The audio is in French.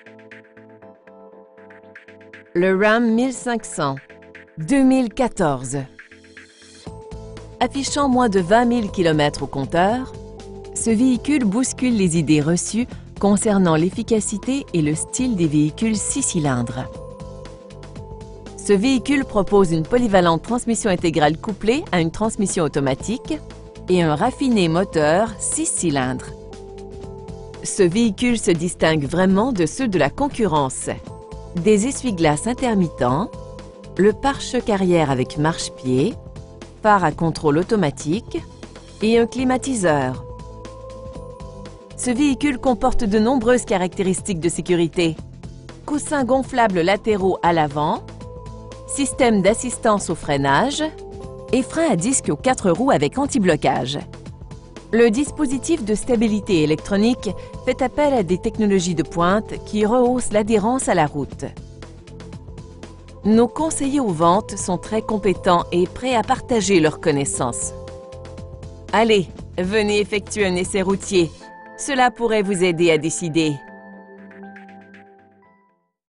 Le Ram 1500, 2014. Affichant moins de 20 000 km au compteur, ce véhicule bouscule les idées reçues concernant l'efficacité et le style des véhicules 6 cylindres. Ce véhicule propose une polyvalente transmission intégrale couplée à une transmission automatique et un raffiné moteur 6 cylindres. Ce véhicule se distingue vraiment de ceux de la concurrence. Des essuie-glaces intermittents, le pare-choc arrière avec marche-pied, phare à contrôle automatique et un climatiseur. Ce véhicule comporte de nombreuses caractéristiques de sécurité. Coussins gonflables latéraux à l'avant, système d'assistance au freinage et frein à disque aux 4 roues avec anti-blocage. Le dispositif de stabilité électronique fait appel à des technologies de pointe qui rehaussent l'adhérence à la route. Nos conseillers aux ventes sont très compétents et prêts à partager leurs connaissances. Allez, venez effectuer un essai routier. Cela pourrait vous aider à décider.